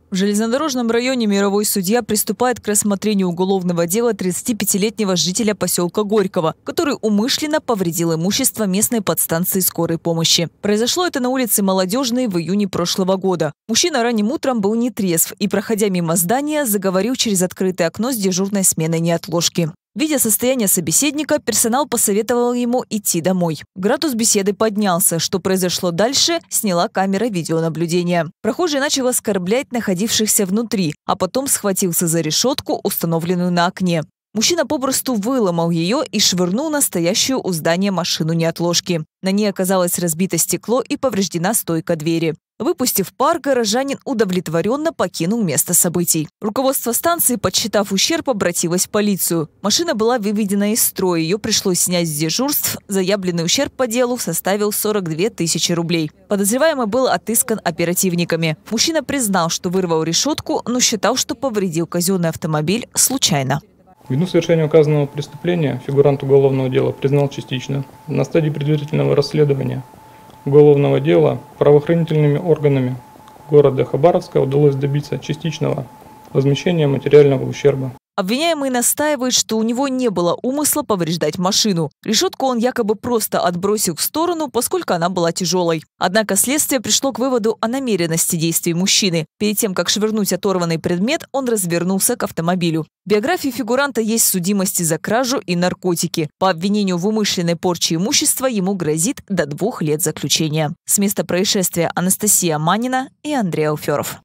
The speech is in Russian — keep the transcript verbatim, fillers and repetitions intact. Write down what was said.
В железнодорожном районе мировой судья приступает к рассмотрению уголовного дела тридцатипятилетнего жителя поселка Горького, который умышленно повредил имущество местной подстанции скорой помощи. Произошло это на улице Молодежной в июне прошлого года. Мужчина ранним утром был нетрезв и, проходя мимо здания, заговорил через открытое окно с дежурной сменой неотложки. Видя состояние собеседника, персонал посоветовал ему идти домой. Градус беседы поднялся. Что произошло дальше, сняла камера видеонаблюдения. Прохожий начал оскорблять находившихся внутри, а потом схватился за решетку, установленную на окне. Мужчина попросту выломал ее и швырнул на стоящую у здания машину неотложки. На ней оказалось разбито стекло и повреждена стойка двери. Выпустив пар, горожанин удовлетворенно покинул место событий. Руководство станции, подсчитав ущерб, обратилось в полицию. Машина была выведена из строя, ее пришлось снять с дежурств. Заявленный ущерб по делу составил сорок две тысячи рублей. Подозреваемый был отыскан оперативниками. Мужчина признал, что вырвал решетку, но считал, что повредил казенный автомобиль случайно. Вину совершения указанного преступления фигурант уголовного дела признал частично. На стадии предварительного расследования уголовного дела правоохранительными органами города Хабаровска удалось добиться частичного возмещения материального ущерба. Обвиняемый настаивает, что у него не было умысла повреждать машину. Решетку он якобы просто отбросил в сторону, поскольку она была тяжелой. Однако следствие пришло к выводу о намеренности действий мужчины. Перед тем, как швырнуть оторванный предмет, он развернулся к автомобилю. В биографии фигуранта есть судимости за кражу и наркотики. По обвинению в умышленной порче имущества ему грозит до двух лет заключения. С места происшествия Анастасия Манина и Андрей Алферов.